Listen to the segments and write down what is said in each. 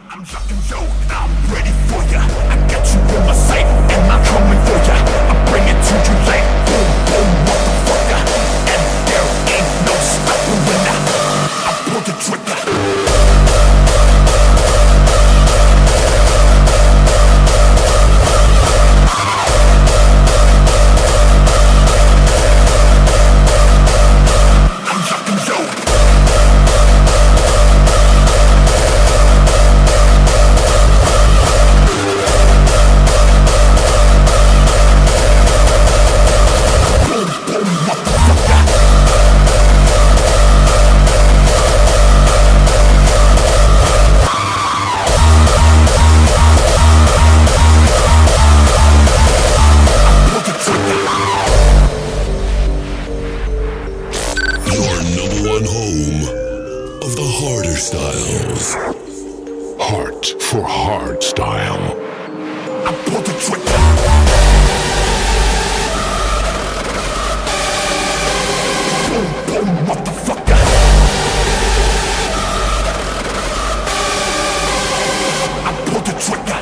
I'm looking you, I'm ready for ya. I got you in my sight, and I'm coming for ya. I bring it to you like boom, boom, motherfucker. And there ain't no stopping when I pull the trigger. Home of the harder styles. Heart for hard style. I pull the trigger. Boom, boom, motherfucker. I pull the trigger.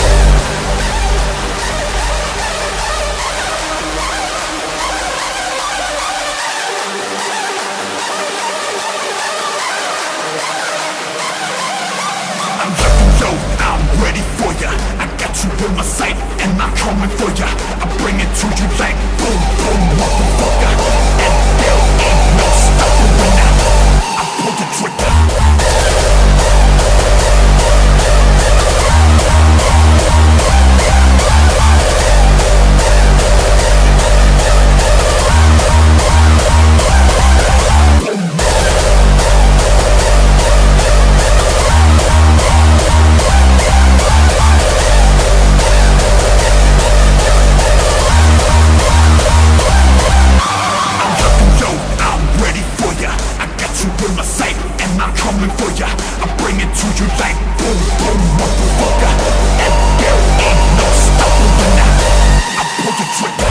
I'm ready for ya. I got you in my sight, and I'm coming for ya. I bring it to you like boom, boom, motherfucker. And there ain't no stopping when I pull the trigger. I'm coming for ya. I bring it to you like boom, boom, motherfucker. And there ain't no stopping when I pull the trigger.